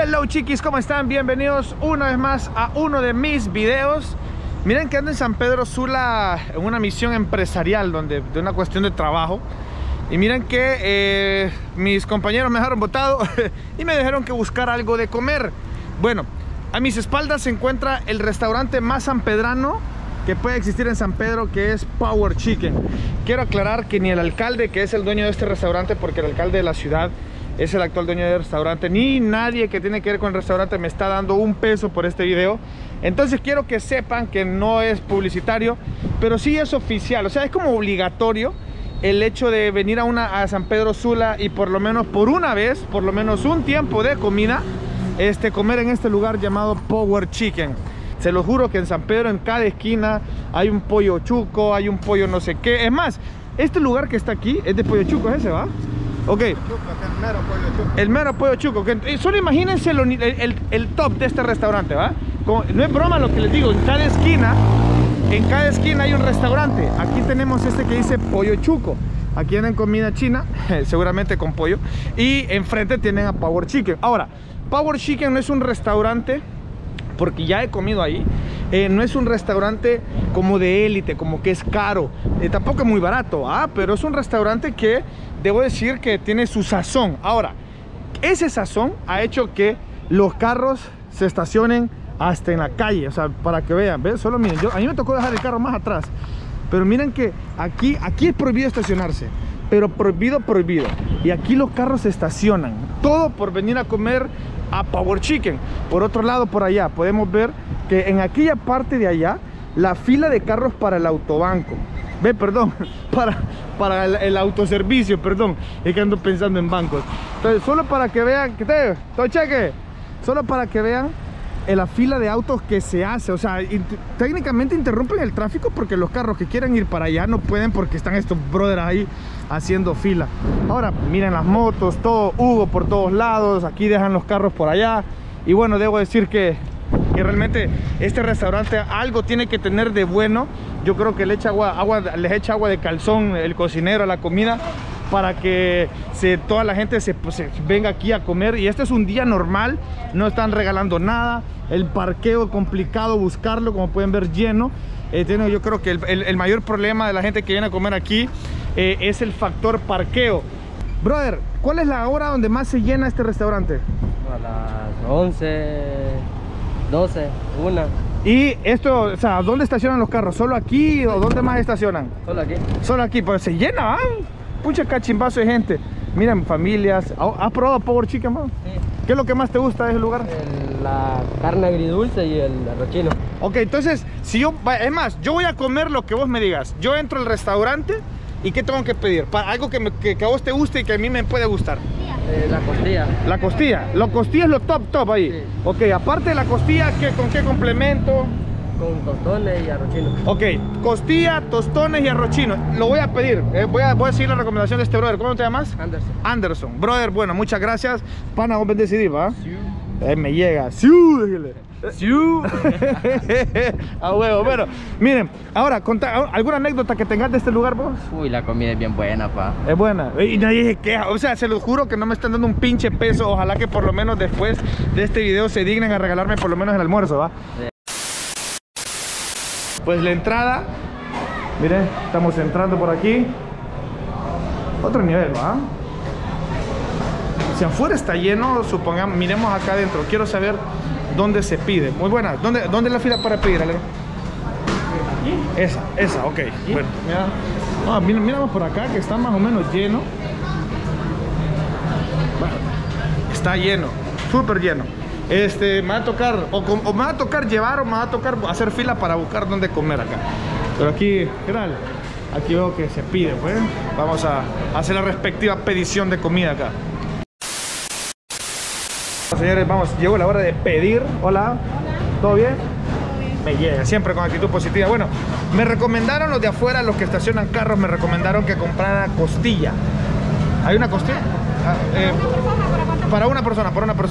Hello chiquis, ¿cómo están? Bienvenidos una vez más a uno de mis videos. Miren que ando en San Pedro Sula en una misión empresarial de una cuestión de trabajo. Y miren que mis compañeros me dejaron botado y me dijeron que buscar algo de comer. Bueno, a mis espaldas se encuentra el restaurante más sanpedrano que puede existir en San Pedro, que es Power Chicken. Quiero aclarar que ni el alcalde, que es el dueño de este restaurante, porque el alcalde de la ciudad es el actual dueño del restaurante, ni nadie que tiene que ver con el restaurante me está dando un peso por este video. Entonces quiero que sepan que no es publicitario, pero sí es oficial. O sea, es como obligatorio el hecho de venir a San Pedro Sula y por lo menos por una vez, por lo menos un tiempo de comida, comer en este lugar llamado Power Chicken. Se lo juro que en San Pedro, en cada esquina, hay un pollo chuco, hay un pollo no sé qué. Es más, este lugar que está aquí es de pollo chuco, ¿es ese, va? Ok. El mero pollo chuco. Solo imagínense el top de este restaurante, ¿va? No es broma lo que les digo, en cada esquina hay un restaurante. Aquí tenemos que dice pollo chuco. Aquí tienen comida china, seguramente con pollo. Y enfrente tienen a Power Chicken. Ahora, Power Chicken no es un restaurante, porque ya he comido ahí, no es un restaurante como de élite, como que es caro, tampoco es muy barato, pero es un restaurante que debo decir que tiene su sazón. Ahora, ese sazón ha hecho que los carros se estacionen hasta en la calle, o sea, para que vean, ¿ves? Solo miren, a mí me tocó dejar el carro más atrás, pero miren que aquí es prohibido estacionarse, pero prohibido. Y aquí los carros se estacionan, todo por venir a comer a Power Chicken. Por otro lado, por allá podemos ver que en aquella parte de allá, la fila de carros para el autobanco, para el autoservicio, perdón, es que ando pensando en bancos. Entonces, solo para que vean, solo para que vean la fila de autos que se hace. O sea, técnicamente interrumpen el tráfico porque los carros que quieren ir para allá no pueden, porque están estos brothers ahí haciendo fila. Ahora miren las motos, todo Hugo por todos lados, aquí dejan los carros por allá. Y bueno, debo decir que realmente este restaurante algo tiene que tener de bueno. Yo creo que les echa agua de calzón el cocinero a la comida, para que toda la gente se venga aquí a comer. Y este es un día normal, no están regalando nada. El parqueo complicado buscarlo, como pueden ver, lleno. Yo creo que el mayor problema de la gente que viene a comer aquí es el factor parqueo. Brother, ¿cuál es la hora donde más se llena este restaurante? A las 11, 12, 1. Y esto, o sea, ¿dónde estacionan los carros? ¿Solo aquí o dónde más estacionan? Solo aquí. Solo aquí, pues se llena, pucha cachimbazo de gente. Miren, familias. ¿Has probado Power Chicken, man? Sí. ¿Qué es lo que más te gusta de ese lugar? La carne agridulce y el arroz chino. Ok, entonces, es más, yo voy a comer lo que vos me digas. Yo entro al restaurante y ¿qué tengo que pedir? Algo que a vos te guste y que a mí me puede gustar. La costilla. La costilla. La costilla es lo top ahí. Sí. Ok, aparte de la costilla, ¿con qué complemento? Con tostones y arroz chino. Ok, costilla, tostones y arroz chino. Lo voy a pedir. Voy a seguir la recomendación de este brother. ¿Cómo te llamas? Anderson. Brother, bueno, muchas gracias. Pana, vos decidir, ¿va? Sí. Me llega. ¡Siu! ¡Siu! A huevo. Bueno, miren, ahora, ¿alguna anécdota que tengas de este lugar, vos? Uy, la comida es bien buena, pa. Es buena. Y nadie se queja. O sea, se los juro que no me están dando un pinche peso. Ojalá que por lo menos después de este video se dignen a regalarme por lo menos el almuerzo, ¿va? Sí. Pues la entrada, miren, estamos entrando por aquí. Otro nivel, ¿va? Si afuera está lleno, supongamos, miremos acá adentro. Quiero saber dónde se pide. Muy buena. ¿Dónde es la fila para pedir, Alero? Esa, ok. Bueno, miramos por acá que está más o menos lleno. Bueno, está lleno, súper lleno. Me va a tocar, o me va a tocar llevar, o me va a tocar hacer fila para buscar dónde comer acá. Pero aquí, ¿qué tal? Aquí veo que se pide, pues. Vamos a hacer la respectiva petición de comida acá. Señores, vamos, llegó la hora de pedir. Hola. ¿Todo bien? Me llega, siempre con actitud positiva. Bueno, me recomendaron los de afuera, los que estacionan carros, me recomendaron que comprara costilla. ¿Hay una costilla? Para una persona.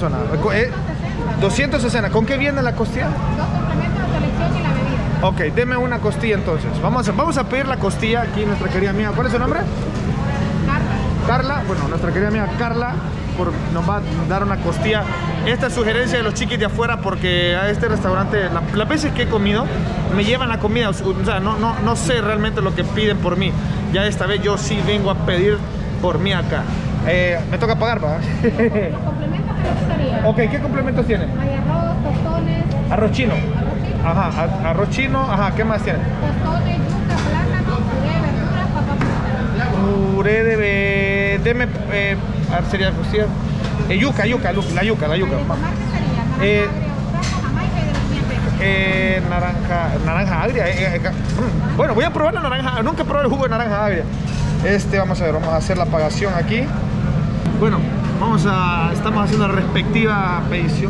260. ¿Con qué viene la costilla? 2 complementos, la selección y la bebida. Ok, deme una costilla entonces. Vamos a pedir la costilla aquí, nuestra querida amiga. ¿Cuál es su nombre? Carla. Carla, bueno, nuestra querida amiga Carla nos va a dar una costilla. Esta sugerencia de los chiquis de afuera, porque a este restaurante, las veces que he comido, me llevan la comida. O sea, no sé realmente lo que piden por mí. Ya esta vez yo sí vengo a pedir por mí acá. Me toca pagar, ¿va? Los complementos que le gustaría. Ok, ¿qué complementos tienen? Hay arroz, tostones. Arroz chino. Arroz chino. Ajá, arroz chino. Ajá, ¿qué más tienen? Tostones, yuca, plátano, puré de verduras, papas fritas. Puré de... Deme... a ver, sería costilla. Yuca. ¿De tomar qué sería? Naranja agria, jamaica y de los dientes. Naranja agria. Bueno, voy a probar la naranja. Nunca he probado el jugo de naranja agria. Vamos a ver, vamos a hacer la pagación aquí. Bueno, estamos haciendo la respectiva petición.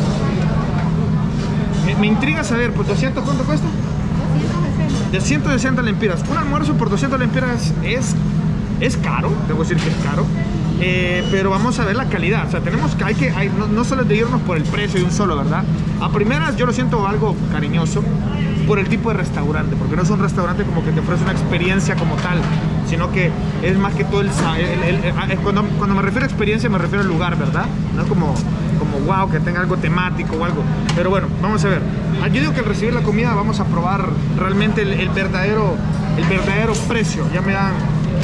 Me intriga saber, pues 200, ¿cuánto cuesta? 260. De 160 lempiras. Un almuerzo por 200 lempiras es caro, debo decir que es caro. Pero vamos a ver la calidad. O sea, no solo es de irnos por el precio de un solo, ¿verdad? A primeras yo lo siento algo cariñoso por el tipo de restaurante, porque no es un restaurante como que te ofrece una experiencia como tal, sino que es más que todo cuando me refiero a experiencia me refiero al lugar, ¿verdad? No es como wow, que tenga algo temático o algo. Pero bueno, vamos a ver. Yo digo que al recibir la comida vamos a probar realmente el verdadero precio. Ya me dan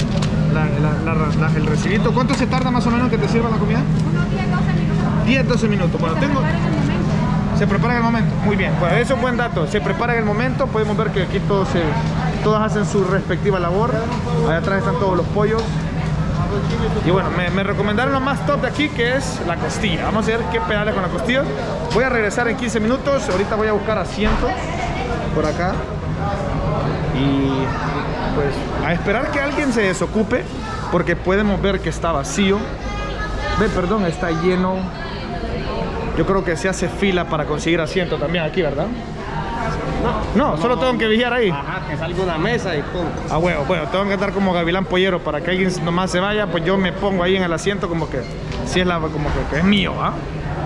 el recibito. ¿Cuánto se tarda más o menos que te sirvan la comida? Unos 10-12 minutos. 10-12 minutos. Bueno, se prepara en el momento. Muy bien. Bueno, eso es buen dato. Se prepara en el momento. Podemos ver que aquí todos hacen su respectiva labor. Allá atrás están todos los pollos. Y bueno, me recomendaron lo más top de aquí, que es la costilla. Vamos a ver qué pedales con la costilla. Voy a regresar en 15 minutos. Ahorita voy a buscar asientos por acá. Y pues a esperar que alguien se desocupe, porque podemos ver que está vacío. Perdón, está lleno. Yo creo que se hace fila para conseguir asiento también aquí, ¿verdad? No, solo tengo que vigilar ahí. Ajá, que salga una mesa y pum. Ah, bueno, tengo que estar como gavilán pollero para que alguien nomás se vaya, pues yo me pongo ahí en el asiento como que si es como que es mío, ¿ah?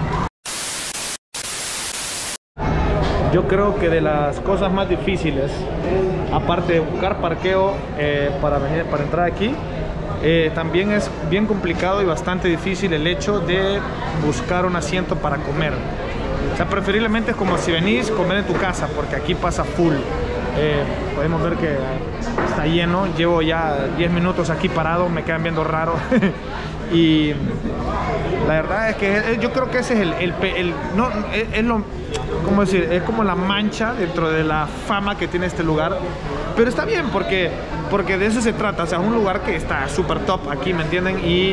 Yo creo que de las cosas más difíciles, aparte de buscar parqueo para entrar aquí, también es bien complicado y bastante difícil el hecho de buscar un asiento para comer. O sea, preferiblemente es como si venís a comer en tu casa, porque aquí pasa full. Podemos ver que está lleno. Llevo ya 10 minutos aquí parado, me quedan viendo raro. Y la verdad es que yo creo que ese es ¿cómo decir? Es como la mancha dentro de la fama que tiene este lugar. Pero está bien, porque de eso se trata. O sea, es un lugar que está súper top aquí, ¿me entienden? Y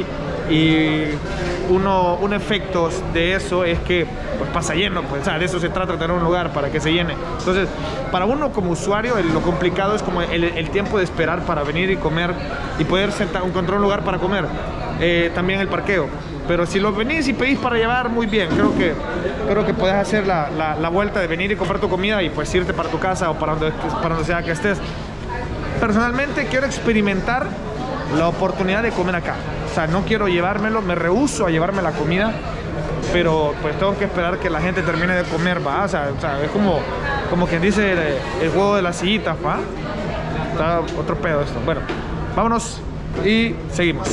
un efecto de eso es que pues, pasa lleno, pues, o sea, de eso se trata, de tener un lugar para que se llene. Entonces, para uno como usuario, lo complicado es como el tiempo de esperar para venir y comer y poder encontrar un lugar para comer. También el parqueo. Pero si lo venís y pedís para llevar, muy bien. Creo que puedes hacer la vuelta de venir y comprar tu comida y pues irte para tu casa o para donde sea que estés. Personalmente quiero experimentar la oportunidad de comer acá. O sea, no quiero llevármelo, me rehúso a llevarme la comida, pero pues tengo que esperar que la gente termine de comer, ¿va? O sea es como quien dice el juego de las sillitas, ¿va? Está otro pedo esto. Bueno, vámonos y seguimos.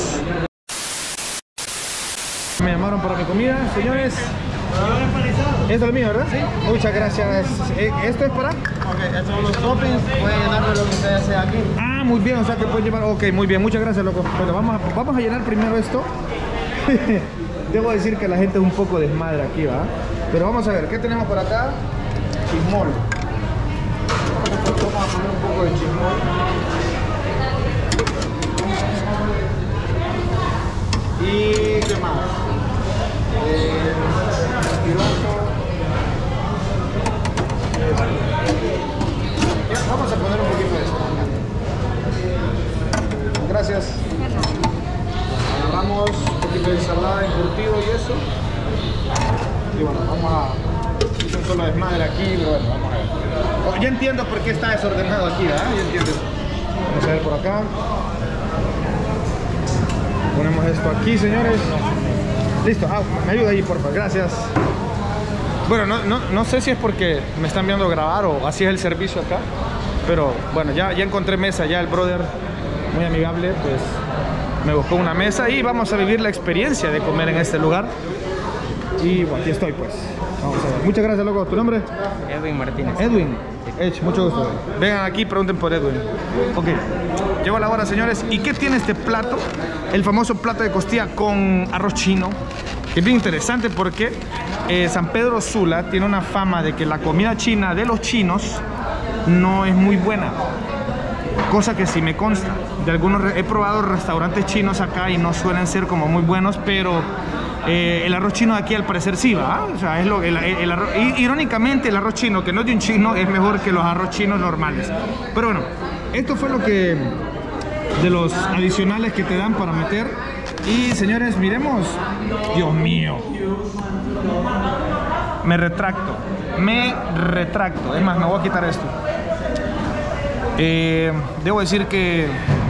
Me llamaron para mi comida, señores. ¿Esto es lo mío, verdad? Sí. Muchas gracias. ¿Esto es para? Ok, estos son los toppings. Pueden llenarme lo que usted desea aquí. Ah, muy bien, o sea que pueden llevar. Ok, muy bien, muchas gracias, loco. Bueno, vamos a llenar primero esto. Debo decir que la gente es un poco desmadre aquí, ¿va? Pero vamos a ver, ¿qué tenemos por acá? Chismol. Vamos a poner un poco de chismol. ¿Y qué más? Vamos a poner un poquito de esto. Gracias. Agarramos un poquito de ensalada, encurtido y eso. Y bueno, vamos a hacer un solo desmadre aquí, pero bueno, vamos a ver. Oh, ya entiendo por qué está desordenado aquí, ¿verdad? Ya entiendo. Vamos a ver por acá. Ponemos esto aquí, señores. Listo, me ayuda ahí, por favor, gracias. Bueno, no sé si es porque me están viendo grabar o así es el servicio acá. Pero bueno, ya encontré mesa, ya el brother, muy amigable, pues me buscó una mesa y vamos a vivir la experiencia de comer en este lugar. Y bueno, aquí estoy pues. Vamos a ver. Muchas gracias, loco. ¿Tu nombre? Edwin Martínez. Edwin. Edge, mucho gusto. Vengan aquí, pregunten por Edwin. Ok. Llegó la hora, señores. ¿Y qué tiene este plato? El famoso plato de costilla con arroz chino. Que es bien interesante porque San Pedro Sula tiene una fama de que la comida china de los chinos no es muy buena. Cosa que sí me consta. De algunos he probado restaurantes chinos acá y no suelen ser como muy buenos, pero el arroz chino de aquí al parecer sí va. O sea, es el arroz, irónicamente el arroz chino, que no es de un chino, es mejor que los arroz chinos normales. Pero bueno, esto fue lo que de los adicionales que te dan para meter. Y señores, miremos. Dios mío. Me retracto. Es más, me voy a quitar esto. Debo decir que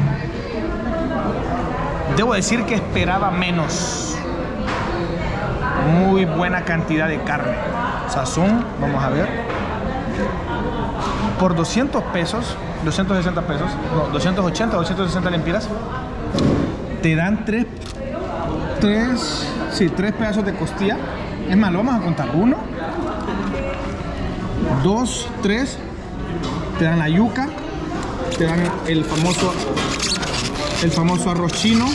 esperaba menos. Muy buena cantidad de carne. Sazón, vamos a ver. Por 200 pesos, 260 pesos, no, 280, 260 lempiras, te dan tres pedazos de costilla. Es más, lo vamos a contar. 1, 2, 3. Te dan la yuca. Te dan el famoso arroz chino.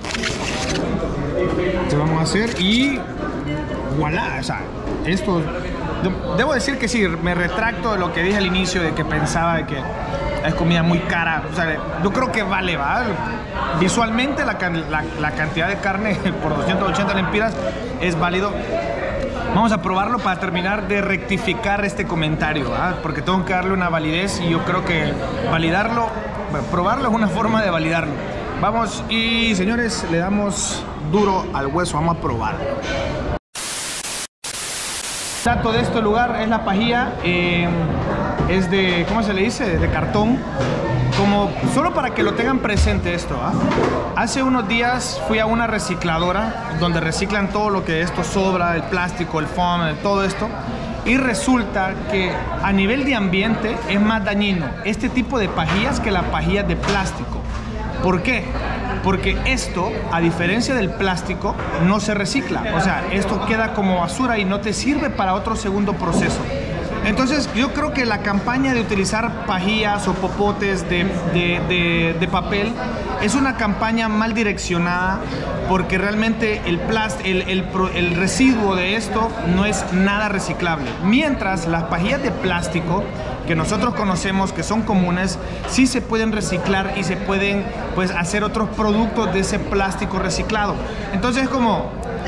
Te vamos a hacer y voilà, o sea, esto debo decir que sí, me retracto de lo que dije al inicio de que pensaba de que es comida muy cara. O sea, yo creo que vale, ¿va? Visualmente la cantidad de carne por 280 lempiras es válido. Vamos a probarlo para terminar de rectificar este comentario, ¿ah? Porque tengo que darle una validez y yo creo que validarlo, bueno, probarlo es una forma de validarlo. Vamos y señores, le damos duro al hueso, vamos a probarlo. El dato de este lugar es la pajilla, es de, ¿cómo se le dice? De cartón. Como, solo para que lo tengan presente esto, ¿ah? Hace unos días fui a una recicladora donde reciclan todo lo que esto sobra, el plástico, el foam, todo esto. Y resulta que a nivel de ambiente es más dañino este tipo de pajillas que las pajillas de plástico. ¿Por qué? Porque esto, a diferencia del plástico, no se recicla. O sea, esto queda como basura y no te sirve para otro segundo proceso. Entonces yo creo que la campaña de utilizar pajillas o popotes de papel es una campaña mal direccionada, porque realmente el residuo de esto no es nada reciclable. Mientras las pajillas de plástico que nosotros conocemos, que son comunes, sí se pueden reciclar y se pueden pues hacer otros productos de ese plástico reciclado. Entonces como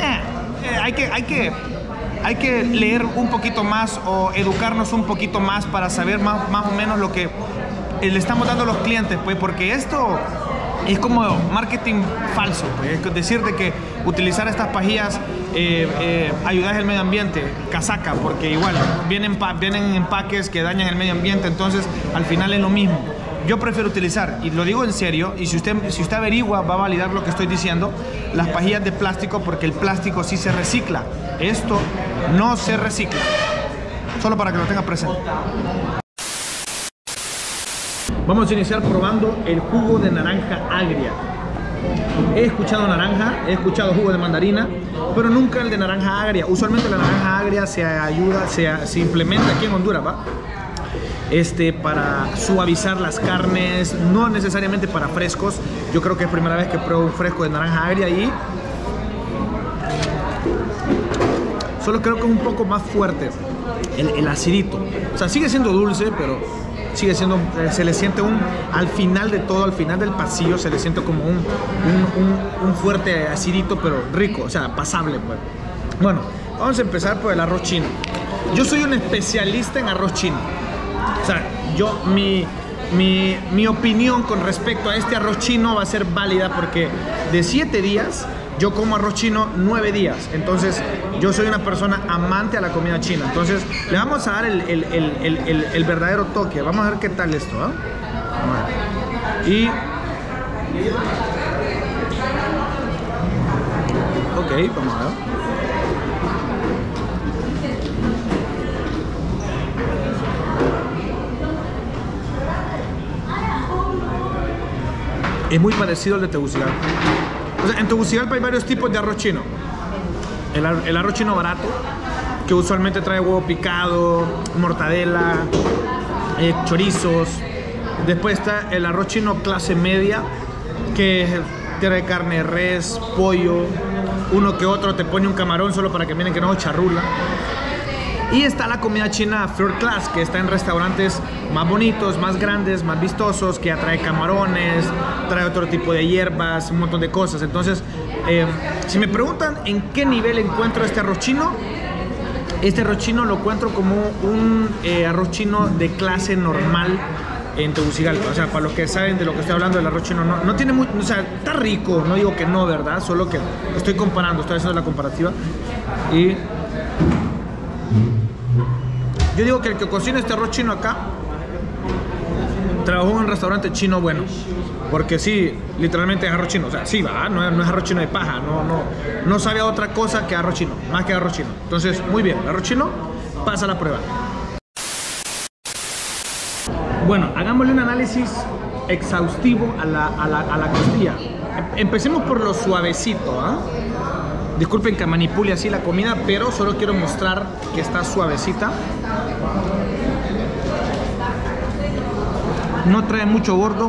hay que leer un poquito más o educarnos un poquito más para saber más o menos lo que le estamos dando a los clientes, pues, porque esto es como marketing falso, pues. Es decir, de que utilizar estas pajillas ayudas al medio ambiente, casaca, porque igual vienen en empaques que dañan el medio ambiente, entonces al final es lo mismo. Yo prefiero utilizar, y lo digo en serio, y si usted averigua va a validar lo que estoy diciendo, las pajillas de plástico, porque el plástico sí se recicla. Esto no se recicla. Solo para que lo tenga presente. Vamos a iniciar probando el jugo de naranja agria. He escuchado naranja, he escuchado jugo de mandarina, pero nunca el de naranja agria. Usualmente la naranja agria se implementa aquí en Honduras, ¿va? Para suavizar las carnes, no necesariamente para frescos. Yo creo que es primera vez que pruebo un fresco de naranja agria y solo creo que es un poco más fuerte el acidito. O sea, sigue siendo dulce, pero sigue siendo, se le siente al final de todo, al final del pasillo, se le siente como un fuerte acidito, pero rico, o sea, pasable, pues. Bueno, vamos a empezar por el arroz chino. Yo soy un especialista en arroz chino. O sea, mi opinión con respecto a este arroz chino va a ser válida porque de 7 días yo como arroz chino 9 días. Entonces yo soy una persona amante a la comida china. Entonces le vamos a dar el verdadero toque. Vamos a ver qué tal esto, ¿eh? Vamos a ver. Y ok, vamos a ver. es muy parecido al de Tegucigalpa. O sea, en Tegucigalpa hay varios tipos de arroz chino. El arroz chino barato, que usualmente trae huevo picado, mortadela, chorizos. Después está el arroz chino clase media, que trae carne de res, pollo, uno que otro te pone un camarón solo para que miren que no es charrula. Y está la comida china Third Class, que está en restaurantes más bonitos, más grandes, más vistosos, que ya trae camarones, trae otro tipo de hierbas, un montón de cosas. Entonces, si me preguntan en qué nivel encuentro este arroz chino lo encuentro como un arroz chino de clase normal en Tegucigalpa. O sea, para los que saben de lo que estoy hablando, el arroz chino no tiene mucho, o sea, está rico, no digo que no, ¿verdad? Solo que estoy comparando, estoy haciendo la comparativa. Y yo digo que el que cocina este arroz chino acá trabajó en un restaurante chino bueno, porque sí, literalmente es arroz chino, o sea, sí va, no es arroz chino de paja, no sabe a otra cosa que arroz chino, más que arroz chino. Entonces, muy bien, el arroz chino pasa la prueba. Bueno, hagámosle un análisis exhaustivo a la costilla. Empecemos por lo suavecito, ¿ah? Disculpen que manipule así la comida, pero solo quiero mostrar que está suavecita. No trae mucho gordo.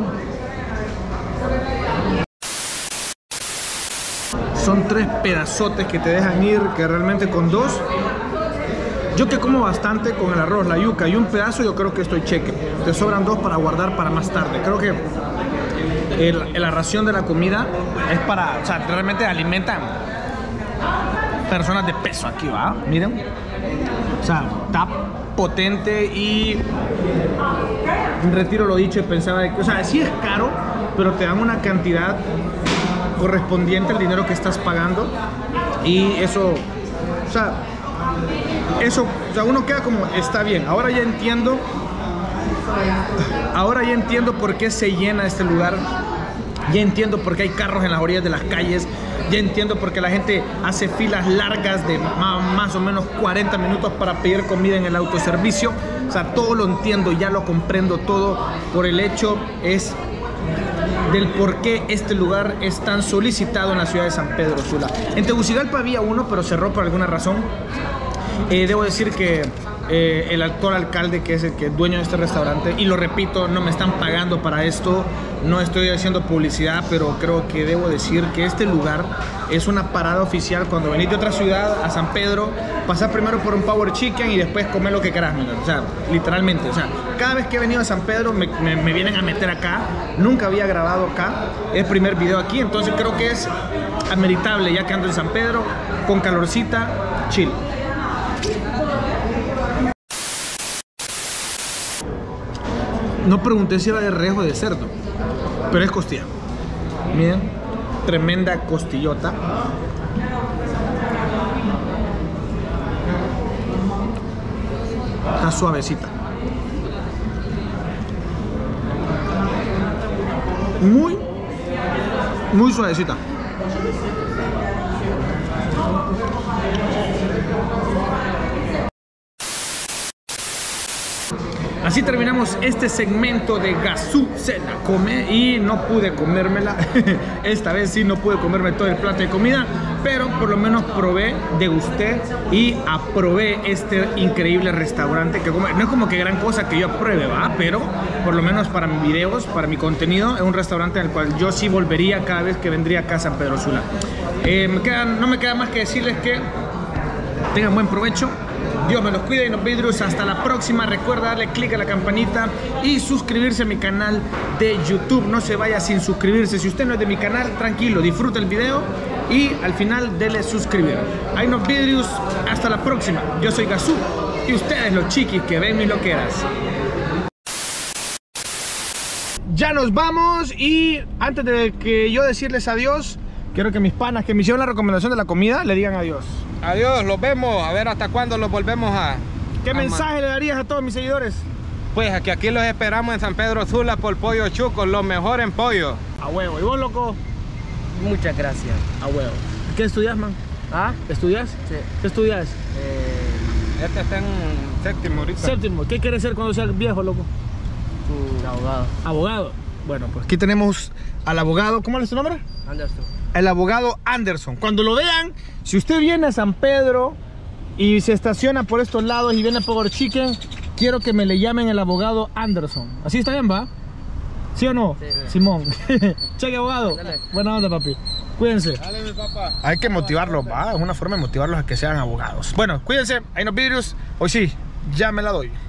Son 3 pedazotes que te dejan ir, que realmente con 2. Yo que como bastante con el arroz, la yuca y un pedazo, yo creo que estoy cheque. Te sobran 2 para guardar para más tarde. Creo que la ración de la comida es para, o sea, realmente alimentan personas de peso aquí, ¿va? Miren. O sea, está potente y retiro lo dicho y pensaba que, o sea, sí es caro, pero te dan una cantidad correspondiente al dinero que estás pagando y eso, o sea, uno queda como, está bien. Ahora ya entiendo por qué se llena este lugar. Ya entiendo por qué hay carros en las orillas de las calles. Ya entiendo por qué la gente hace filas largas de más o menos 40 minutos para pedir comida en el autoservicio. O sea, todo lo entiendo, ya lo comprendo todo. Por el hecho es del por qué este lugar es tan solicitado en la ciudad de San Pedro Sula. En Tegucigalpa había uno, pero cerró por alguna razón. Debo decir que el actual alcalde, que es el que es dueño de este restaurante, y lo repito, no me están pagando para esto, no estoy haciendo publicidad, pero creo que debo decir que este lugar es una parada oficial cuando venís de otra ciudad a San Pedro, pasar primero por un Power Chicken y después comer lo que querás, o sea, literalmente, o sea, cada vez que he venido a San Pedro me vienen a meter acá. Nunca había grabado acá, es el primer video aquí, entonces creo que es ameritable ya que ando en San Pedro, con calorcita, chill. No pregunté si era de res o de cerdo, pero es costilla. Miren, tremenda costillota. Está suavecita. Muy suavecita. Así terminamos este segmento de Gazú se la come y no pude comérmela. Esta vez sí no pude comerme todo el plato de comida, pero por lo menos probé, degusté y aprobé este increíble restaurante que no es como que gran cosa que yo apruebe, ¿va? Pero por lo menos para mis videos, para mi contenido, es un restaurante en el cual yo sí volvería cada vez que vendría acá a San Pedro Sula. No me queda más que decirles que tengan buen provecho. Dios me los cuide y nos vidrios. Hasta la próxima. Recuerda darle click a la campanita y suscribirse a mi canal de YouTube. No se vaya sin suscribirse. Si usted no es de mi canal, tranquilo, disfruta el video y al final dele suscribir. Ahí nos vidrios. Hasta la próxima. Yo soy Gazú y ustedes los chiquis que ven mis loqueras. Ya nos vamos y antes de que yo decirles adiós, quiero que mis panas que me hicieron la recomendación de la comida le digan adiós. Adiós, los vemos, a ver hasta cuándo los volvemos a... ¿Qué mensaje le darías a todos mis seguidores? Pues que aquí los esperamos en San Pedro Sula por Pollo Chuco, lo mejor en pollo. A huevo. ¿Y vos, loco? Muchas gracias. A huevo. ¿Qué estudias, man? ¿Ah? ¿Estudias? Sí. ¿Qué estudias? Este está en séptimo ahorita. Séptimo. ¿Qué quieres ser cuando seas viejo, loco? Abogado. Abogado. Bueno, pues aquí tenemos al abogado, ¿cómo es su nombre? Anderson. El abogado Anderson. Cuando lo vean, si usted viene a San Pedro y se estaciona por estos lados y viene a Power Chicken, quiero que me le llamen el abogado Anderson. ¿Así está bien, va? ¿Sí o no? Sí. Simón. Cheque, abogado. Dale. Buena onda, papi. Cuídense. Dale, mi papá. Hay que motivarlos, va. Es una forma de motivarlos a que sean abogados. Bueno, cuídense. Hay unos vidrios. Hoy sí, ya me la doy.